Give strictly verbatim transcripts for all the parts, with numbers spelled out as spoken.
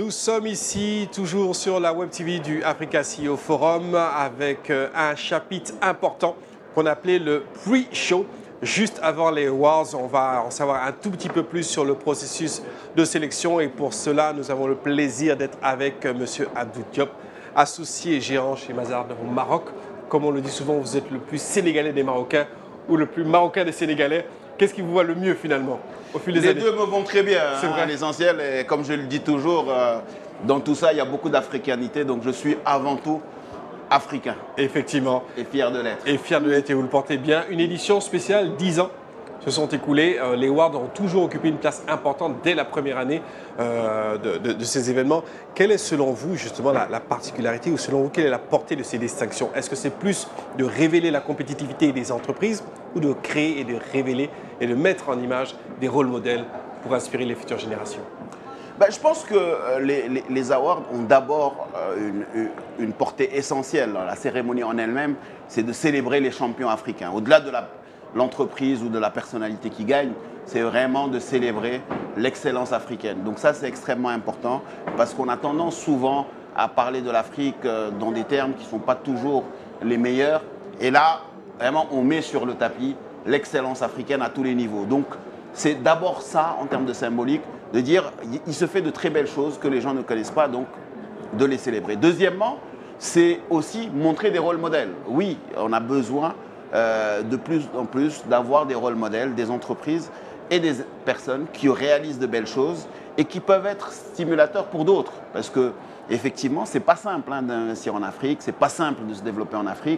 Nous sommes ici, toujours sur la Web T V du Africa C E O Forum, avec un chapitre important qu'on appelait le Pre-Show. Juste avant les Awards, on va en savoir un tout petit peu plus sur le processus de sélection. Et pour cela, nous avons le plaisir d'être avec M. Abdou Diop, associé et gérant chez Mazars au Maroc. Comme on le dit souvent, vous êtes le plus sénégalais des Marocains ou le plus marocain des Sénégalais. Qu'est-ce qui vous va le mieux finalement au fil des Les années? deux me vont très bien, C'est hein, vrai. l'essentiel. Et comme je le dis toujours, euh, dans tout ça, il y a beaucoup d'africanité. Donc je suis avant tout africain Effectivement. et fier de l'être. Et fier de l'être, et vous le portez bien. Une édition spéciale, dix ans se sont écoulés. Euh, les Awards ont toujours occupé une place importante dès la première année euh, de, de- de ces événements. Quelle est selon vous justement la, la particularité, ou selon vous, quelle est la portée de ces distinctions? Est-ce que c'est plus de révéler la compétitivité des entreprises, ou de créer et de révéler et de mettre en image des rôles modèles pour inspirer les futures générations? Ben, je pense que euh, les, les- les awards ont d'abord euh, une, une- une portée essentielle. La cérémonie en elle-même, c'est de célébrer les champions africains. Au-delà de la- l'entreprise ou de la personnalité qui gagne, c'est vraiment de célébrer l'excellence africaine. Donc ça, c'est extrêmement important parce qu'on a tendance souvent à parler de l'Afrique euh, dans des termes qui ne sont pas toujours les meilleurs. Et là, vraiment, on met sur le tapis l'excellence africaine à tous les niveaux. Donc, c'est d'abord ça, en termes de symbolique, de dire il- il se fait de très belles choses que les gens ne connaissent pas, donc de les célébrer. Deuxièmement, c'est aussi montrer des rôles modèles. Oui, on a besoin euh, de plus en plus d'avoir des rôles modèles, des entreprises et des personnes qui réalisent de belles choses et qui peuvent être stimulateurs pour d'autres. Parce que effectivement, c'est pas simple hein, d'investir en Afrique, c'est pas simple de se développer en Afrique.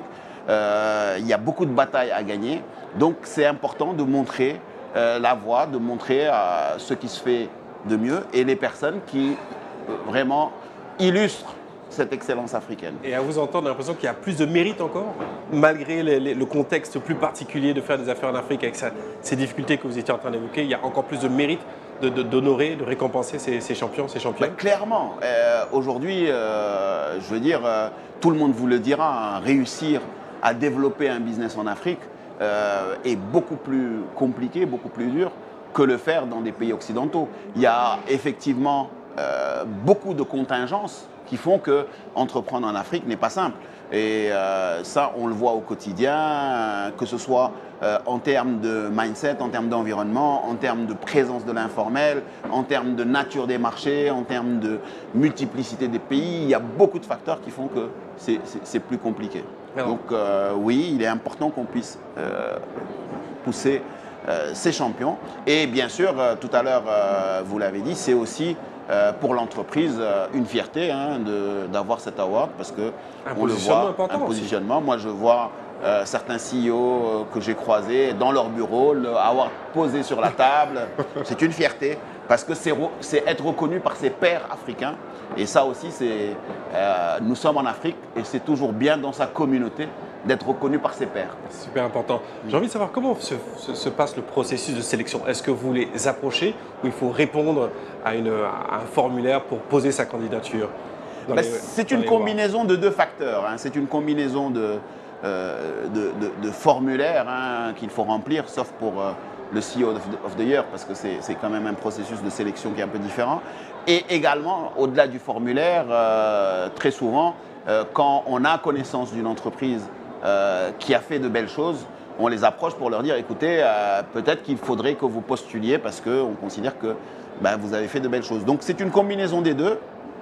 Euh, il y a beaucoup de batailles à gagner. Donc c'est important de montrer euh, la voie, de montrer euh, ce qui se fait de mieux et les personnes qui euh, vraiment illustrent cette excellence africaine. Et à vous entendre, j'ai l'impression qu'il y a plus de mérite encore, malgré les- les- le contexte plus particulier de faire des affaires en Afrique avec sa- ces difficultés que vous étiez en train d'évoquer. Il y a encore plus de mérite de- de- d'honorer, de, récompenser ces, ces champions, ces Ben, championnes. clairement, euh, aujourd'hui, euh, je veux dire, euh, tout le monde vous le dira, hein, réussir à développer un business en Afrique euh, est beaucoup plus compliqué, beaucoup plus dur que le faire dans des pays occidentaux. Il y a effectivement euh, beaucoup de contingences qui font que entreprendre en Afrique n'est pas simple. Et euh, ça, on le voit au quotidien, euh, que ce soit euh, en termes de mindset, en termes d'environnement, en termes de présence de l'informel, en termes de nature des marchés, en termes de multiplicité des pays. Il y a beaucoup de facteurs qui font que c'est- c'est c'est plus compliqué. Alors. Donc euh, oui, il est important qu'on puisse euh, pousser euh, ces champions. Et bien sûr, euh, tout à l'heure, euh, vous l'avez dit, c'est aussi euh, pour l'entreprise euh, une fierté hein, de- d'avoir cet award parce que Un on le positionnement voit, important un aussi. positionnement. Moi, je vois euh, certains C E O euh, que j'ai croisés dans leur bureau, le award posé sur la table. C'est une fierté parce que c'est re- c'est être reconnu par ses pairs africains. Et ça aussi, c'est euh, nous sommes en Afrique et c'est toujours bien dans sa communauté d'être reconnu par ses pairs. C'est super important. J'ai envie de savoir comment se, se- se passe le processus de sélection. Est-ce que vous les approchez, ou il faut répondre à, une- à un formulaire pour poser sa candidature dans Ben, les- c'est dans une les awards? combinaison de deux facteurs. hein. C'est une combinaison de, euh, de, de- de formulaires hein, qu'il faut remplir, sauf pour euh, le C E O of the, of the Year, parce que c'est c'est quand même un processus de sélection qui est un peu différent. Et également, au-delà du formulaire, euh, très souvent, euh, quand on a connaissance d'une entreprise euh, qui a fait de belles choses, on les approche pour leur dire, écoutez, euh, peut-être qu'il faudrait que vous postuliez parce qu'on considère que ben, vous avez fait de belles choses. Donc c'est une combinaison des deux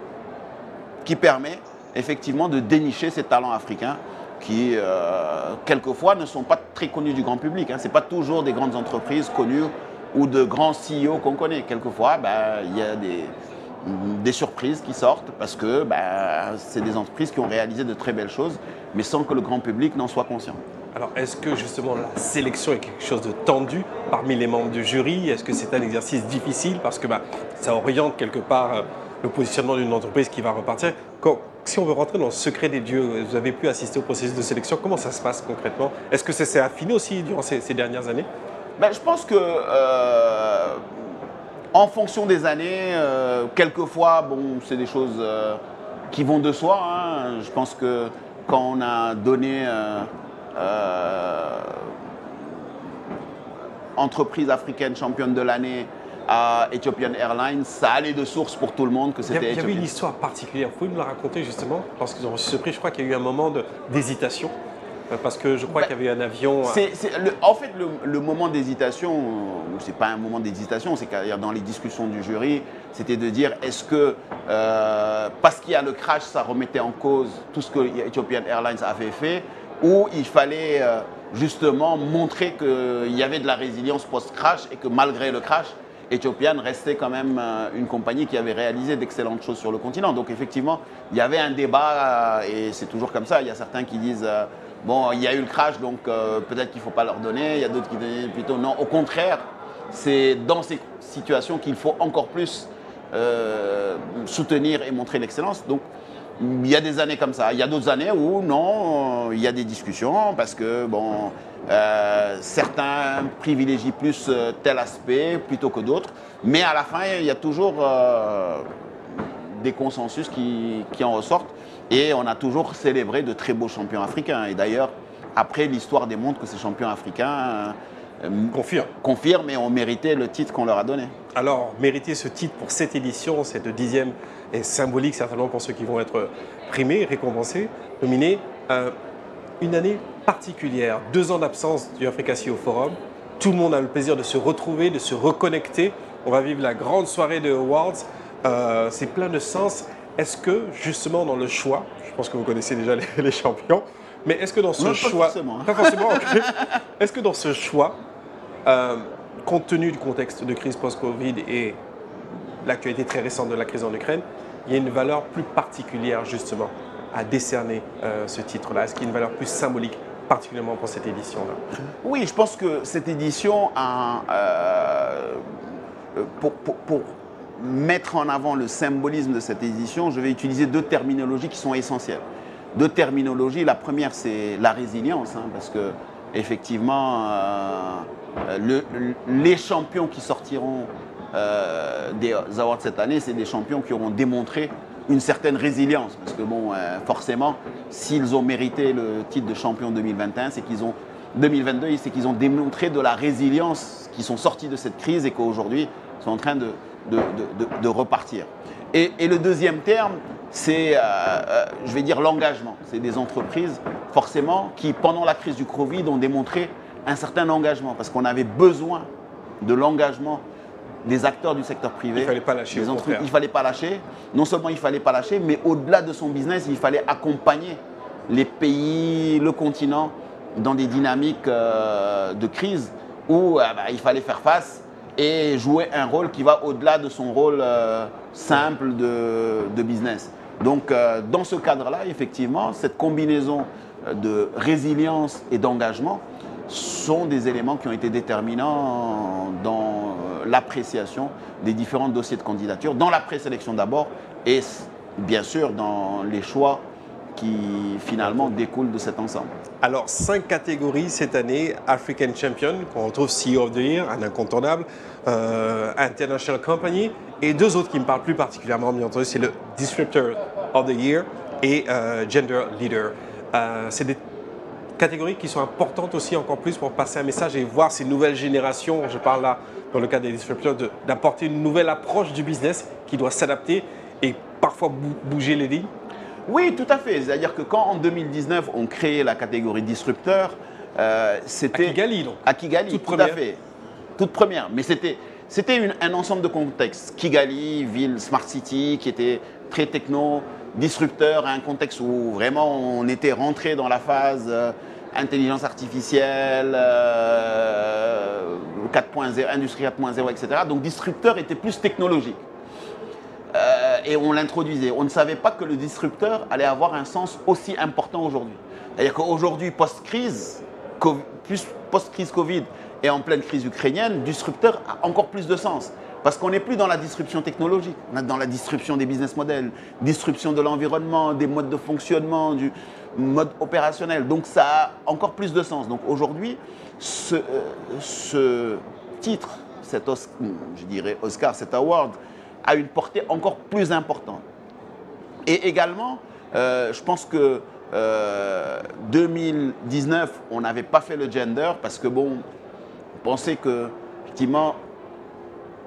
qui permet effectivement de dénicher ces talents africains qui, euh, quelquefois, ne sont pas très connus du grand public. Hein. Ce n'est pas toujours des grandes entreprises connues ou de grands C E O qu'on connaît. Quelquefois, ben, il y a des, des surprises qui sortent parce que ben, c'est des entreprises qui ont réalisé de très belles choses, mais sans que le grand public n'en soit conscient. Alors, est-ce que justement la sélection est quelque chose de tendu parmi les membres du jury? Est-ce que c'est un exercice difficile parce que bah, ça oriente quelque part euh, le positionnement d'une entreprise qui va repartir? Quand- si on veut rentrer dans le secret des dieux, vous avez pu assister au processus de sélection, comment ça se passe concrètement? Est-ce que ça s'est affiné aussi durant ces, ces dernières années? Ben, je pense que, euh, en fonction des années, euh, quelquefois, bon, c'est des choses euh, qui vont de soi. hein. Je pense que quand on a donné euh, euh, entreprise africaine championne de l'année à Ethiopian Airlines, ça allait de source pour tout le monde que Il y, a- c'était il y avait Ethiopian. une histoire particulière. Vous pouvez me la raconter justement? Lorsqu'ils ont reçu ce prix, je crois qu'il y a eu un moment de- d'hésitation. euh, Parce que je crois Bah, qu'il y avait un avion. euh, C'est- c'est le- en fait, le, le moment d'hésitation, euh, c'est pas un moment d'hésitation, c'est que dans les discussions du jury, c'était de dire est-ce que euh, parce qu'il y a le crash, ça remettait en cause tout ce que Ethiopian Airlines avait fait, ou il fallait euh, justement montrer qu'il y avait de la résilience post-crash et que malgré le crash, Ethiopian restait quand même euh, une compagnie qui avait réalisé d'excellentes choses sur le continent. Donc effectivement, il y avait un débat euh, et c'est toujours comme ça. Il y a certains qui disent euh, bon, il y a eu le crash, donc euh, peut-être qu'il ne faut pas leur donner. Il y a d'autres qui disent plutôt non. Au contraire, c'est dans ces situations qu'il faut encore plus euh, soutenir et montrer l'excellence. Donc il y a des années comme ça. Il y a d'autres années où non, euh, il y a des discussions parce que bon, euh, certains privilégient plus euh, tel aspect plutôt que d'autres. Mais à la fin, il y a toujours euh, des consensus qui, qui en ressortent. Et on a toujours célébré de très beaux champions africains. Et d'ailleurs, après, l'histoire démontre que ces champions africains euh, Confirme. confirment et ont mérité le titre qu'on leur a donné. Alors, mériter ce titre pour cette édition, cette dixième, est symbolique certainement pour ceux qui vont être primés, récompensés, nominés. Euh, une année particulière, deux ans d'absence du Africa C E O Forum. Tout le monde a le plaisir de se retrouver, de se reconnecter. On va vivre la grande soirée de Awards. Euh, c'est plein de sens. Est-ce que, justement, dans le choix, je pense que vous connaissez déjà les, les champions, mais est-ce que dans ce Non, pas choix. forcément, hein. Pas forcément, ok. Est-ce que dans ce choix, euh, compte tenu du contexte de crise post-Covid et l'actualité très récente de la crise en Ukraine, il y a une valeur plus particulière justement à décerner euh, ce titre-là? Est-ce qu'il y a une valeur plus symbolique, particulièrement pour cette édition-là? Oui, je pense que cette édition a, euh, pour, pour- pour mettre en avant le symbolisme de cette édition, je vais utiliser deux terminologies qui sont essentielles. Deux terminologies. La première, c'est la résilience, hein, parce que effectivement, euh, le- les champions qui sortiront euh, des awards cette année, c'est des champions qui auront démontré une certaine résilience. Parce que bon, euh, forcément, s'ils ont mérité le titre de champion deux mille vingt et un, c'est qu'ils ont deux mille vingt-deux, c'est qu'ils ont démontré de la résilience, qu'ils sont sortis de cette crise et qu'aujourd'hui, ils sont en train de, de, de- de- de repartir. Et, et le deuxième terme, c'est, euh, euh, je vais dire, l'engagement. C'est des entreprises, forcément, qui, pendant la crise du Covid, ont démontré un certain engagement, parce qu'on avait besoin de l'engagement des acteurs du secteur privé. Il fallait pas lâcher, Des au entreprises- contraire. Il ne fallait pas lâcher. Non seulement il ne fallait pas lâcher, mais au-delà de son business, il fallait accompagner les pays, le continent, dans des dynamiques euh, de crise où euh, bah, il fallait faire face et jouer un rôle qui va au-delà de son rôle euh, simple de, de business. Donc, euh, dans ce cadre-là, effectivement, cette combinaison euh, de résilience et d'engagement sont des éléments qui ont été déterminants dans euh, l'appréciation des différents dossiers de candidature, dans la présélection d'abord et s- bien sûr dans les choix qui finalement découlent de cet ensemble. Alors, cinq catégories cette année. African Champion, qu'on retrouve C E O of the Year, un incontournable, euh, International Company, et deux autres qui me parlent plus particulièrement, bien entendu, c'est le Disruptor of the Year et euh, Gender Leader. Euh, c'est des catégories qui sont importantes aussi encore plus pour passer un message et voir ces nouvelles générations, je parle là dans le cas des disrupteurs, de- d'apporter une nouvelle approche du business qui doit s'adapter et parfois bou- bouger les lignes. Oui, tout à fait. C'est-à-dire que quand en deux mille dix-neuf on créait la catégorie disrupteur, euh, c'était À Kigali, donc. À Kigali, Toute tout à première. fait. Toute première. Mais c'était c'était une- un ensemble de contextes. Kigali, ville smart city, qui était très techno, disrupteur, un contexte où vraiment on était rentré dans la phase euh, intelligence artificielle, euh, quatre point zéro, industrie quatre point zéro, et cetera. Donc disrupteur était plus technologique. Euh, et on l'introduisait. On ne savait pas que le disrupteur allait avoir un sens aussi important aujourd'hui. C'est-à-dire qu'aujourd'hui, post-crise, co- plus post-crise Covid et en pleine crise ukrainienne, disrupteur a encore plus de sens. Parce qu'on n'est plus dans la disruption technologique, on est dans la disruption des business models, disruption de l'environnement, des modes de fonctionnement, du mode opérationnel. Donc ça a encore plus de sens. Donc aujourd'hui, ce, euh, ce titre, cet Os- je dirais Oscar, cet award, a une portée encore plus importante. Et également, euh, je pense que euh, deux mille dix-neuf, on n'avait pas fait le gender parce que bon, on pensait que effectivement,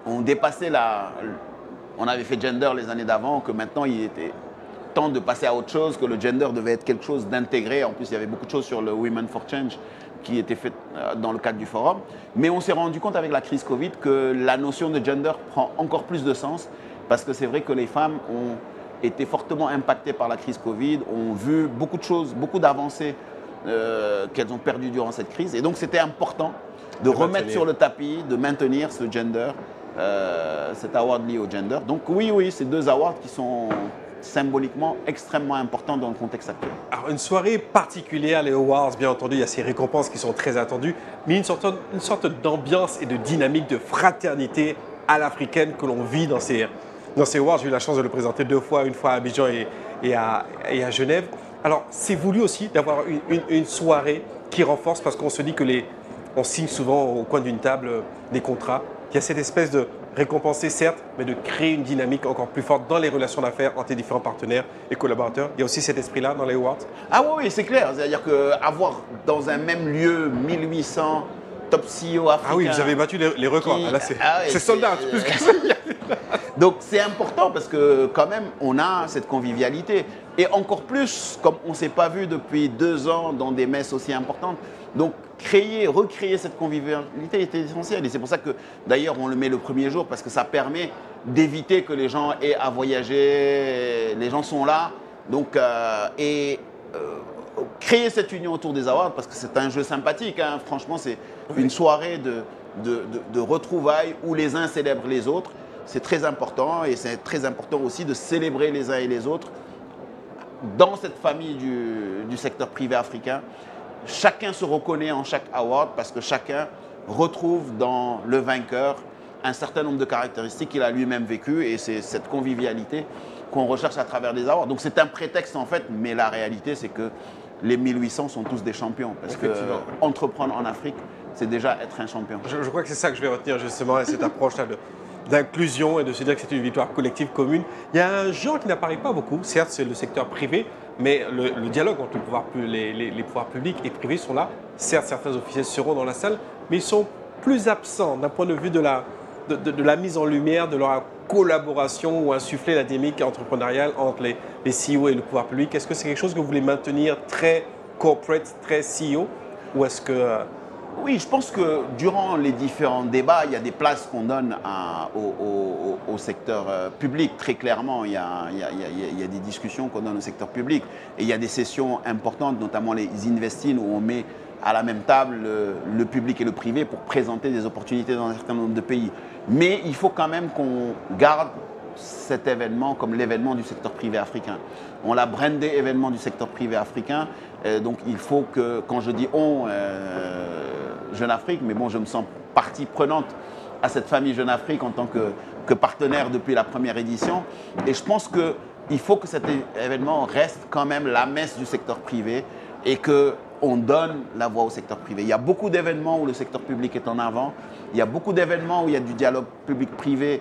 on dépassait la... On avait fait gender les années d'avant, que maintenant il était temps de passer à autre chose, que le gender devait être quelque chose d'intégré. En plus, il y avait beaucoup de choses sur le Women for Change qui étaient faites dans le cadre du forum. Mais on s'est rendu compte avec la crise Covid que la notion de gender prend encore plus de sens, parce que c'est vrai que les femmes ont été fortement impactées par la crise Covid, ont vu beaucoup de choses, beaucoup d'avancées euh, qu'elles ont perdues durant cette crise. Et donc c'était important de, de remettre maintenir. sur le tapis, de maintenir ce gender, euh, cet award lié au gender. Donc oui, oui, c'est deux awards qui sont symboliquement extrêmement importants dans le contexte actuel. Alors une soirée particulière, les Awards, bien entendu, il y a ces récompenses qui sont très attendues, mais une sorte, une sorte d'ambiance et de dynamique de fraternité à l'africaine que l'on vit dans ces, dans ces Awards. J'ai eu la chance de le présenter deux fois, une fois à Abidjan et, et, à, et à Genève. Alors c'est voulu aussi d'avoir une, une, une soirée qui renforce, parce qu'on se dit que les, on signe souvent au coin d'une table des contrats. Il y a cette espèce de récompenser, certes, mais de créer une dynamique encore plus forte dans les relations d'affaires entre les différents partenaires et collaborateurs. Il y a aussi cet esprit-là dans les awards. Ah oui, oui, c'est clair. C'est-à-dire qu'avoir dans un même lieu mille huit cents top C E O africains... Ah oui, vous avez battu les, les records. Qui... Là, c'est ah oui, soldat, euh... plus que ça. Donc c'est important parce que quand même, on a cette convivialité. Et encore plus, comme on ne s'est pas vu depuis deux ans dans des messes aussi importantes. Donc créer, recréer cette convivialité était essentiel. Et c'est pour ça que d'ailleurs on le met le premier jour, parce que ça permet d'éviter que les gens aient à voyager. Les gens sont là. Donc, euh, et euh, créer cette union autour des awards, parce que c'est un jeu sympathique. Hein. Franchement, c'est une soirée de, de, de, de retrouvailles où les uns célèbrent les autres. C'est très important, et c'est très important aussi de célébrer les uns et les autres dans cette famille du, du secteur privé africain. Chacun se reconnaît en chaque award, parce que chacun retrouve dans le vainqueur un certain nombre de caractéristiques qu'il a lui-même vécues, et c'est cette convivialité qu'on recherche à travers les awards. Donc c'est un prétexte en fait, mais la réalité c'est que les mille huit cents sont tous des champions, parce que entreprendre en Afrique, c'est déjà être un champion. Je, je crois que c'est ça que je vais retenir justement, cette approche-là de... d'inclusion et de se dire que c'est une victoire collective commune. Il y a un genre qui n'apparaît pas beaucoup, certes c'est le secteur privé, mais le, le dialogue entre le pouvoir, les, les, les pouvoirs publics et privés sont là. Certes, certains officiels seront dans la salle, mais ils sont plus absents d'un point de vue de la, de, de, de la mise en lumière, de leur collaboration ou insuffler la dynamique entrepreneuriale entre les, les C E O et le pouvoir public. Est-ce que c'est quelque chose que vous voulez maintenir très corporate, très C E O, ou est-ce que... Euh, Oui, je pense que durant les différents débats, il y a des places qu'on donne à, au, au, au secteur euh, public. Très clairement, il y a, il y a, il y a, il y a des discussions qu'on donne au secteur public. Et il y a des sessions importantes, notamment les Investins, où on met à la même table le, le public et le privé pour présenter des opportunités dans un certain nombre de pays. Mais il faut quand même qu'on garde cet événement comme l'événement du secteur privé africain. On l'a brandé événement du secteur privé africain. Euh, donc il faut que, quand je dis on, euh, Jeune Afrique, mais bon, je me sens partie prenante à cette famille Jeune Afrique en tant que, que partenaire depuis la première édition. Et je pense qu'il faut que cet événement reste quand même la messe du secteur privé et qu'on donne la voix au secteur privé. Il y a beaucoup d'événements où le secteur public est en avant. Il y a beaucoup d'événements où il y a du dialogue public-privé,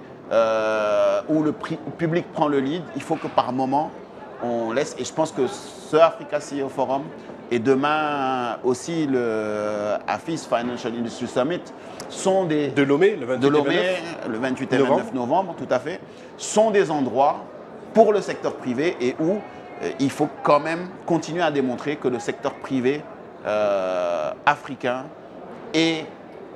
euh, où le public prend le lead. Il faut que par moment, on laisse. Et je pense que ce Africa C E O Forum, et demain aussi le A F I S Financial Industry Summit sont des... De Lomé, le vingt-huit, de Lomé, le vingt-huit et vingt-neuf novembre, tout à fait, sont des endroits pour le secteur privé et où euh, il faut quand même continuer à démontrer que le secteur privé euh, africain est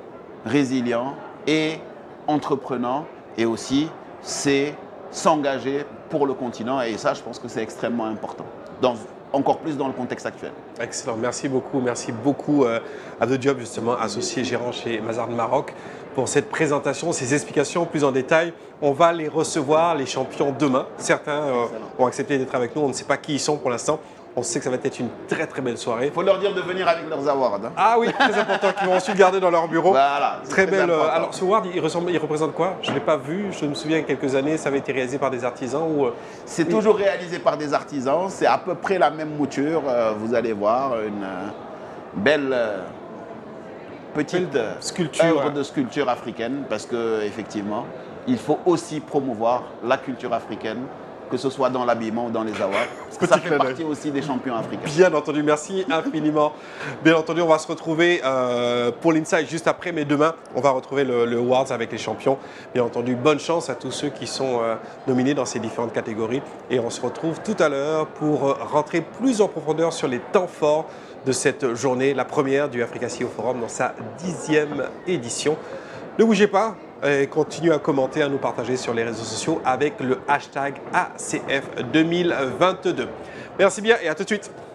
résilient et entreprenant, et aussi c'est s'engager pour le continent, et ça je pense que c'est extrêmement important. Dans, encore plus dans le contexte actuel. Excellent, merci beaucoup. Merci beaucoup euh, Abdou Diop, justement, associé gérant chez Mazars Maroc, pour cette présentation, ces explications plus en détail. On va les recevoir, les champions, demain. Certains euh, ont accepté d'être avec nous, on ne sait pas qui ils sont pour l'instant. On sait que ça va être une très très belle soirée. Il faut leur dire de venir avec leurs awards. Hein. Ah oui, très important, qu'ils vont ensuite garder dans leur bureau. Voilà, très, très belle. Important. Alors ce award, il, ressemble, il représente quoi? Je ne l'ai pas vu, je me souviens il y a quelques années, ça avait été réalisé par des artisans ou... C'est oui. toujours réalisé par des artisans, c'est à peu près la même mouture. Vous allez voir, une belle petite belle sculpture. œuvre de sculpture africaine, parce qu'effectivement, il faut aussi promouvoir la culture africaine que ce soit dans l'habillement ou dans les awards. Parce que ça fait partie aussi des champions africains. Bien entendu, merci infiniment. Bien entendu, on va se retrouver euh, pour l'Inside juste après, mais demain, on va retrouver le, le Awards avec les champions. Bien entendu, bonne chance à tous ceux qui sont euh, nominés dans ces différentes catégories. Et on se retrouve tout à l'heure pour euh, rentrer plus en profondeur sur les temps forts de cette journée, la première du Africa C E O Forum dans sa dixième édition. Ne bougez pas. Et continuez à commenter, à nous partager sur les réseaux sociaux avec le hashtag A C F deux mille vingt-deux. Merci bien et à tout de suite.